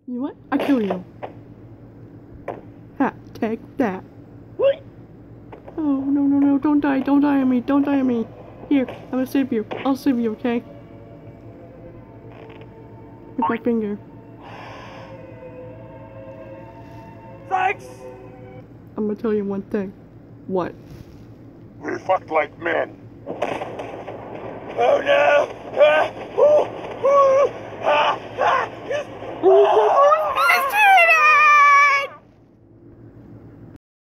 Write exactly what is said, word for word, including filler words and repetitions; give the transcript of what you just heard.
You know what? I kill you. Ha, take that. What? Oh, no, no, no, don't die, don't die on me, don't die on me. Here, I'm gonna save you. I'll save you, okay? With my finger. Thanks! I'm gonna tell you one thing. What? We fucked like men. Oh no! Ah!